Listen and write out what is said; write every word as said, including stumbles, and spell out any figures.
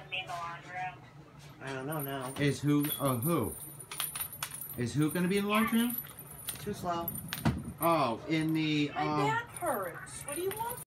I don't know now. Is who? Oh, who? Is who going to be in the laundry room? Too slow. Oh, in the. My Um, back hurts. What do you want?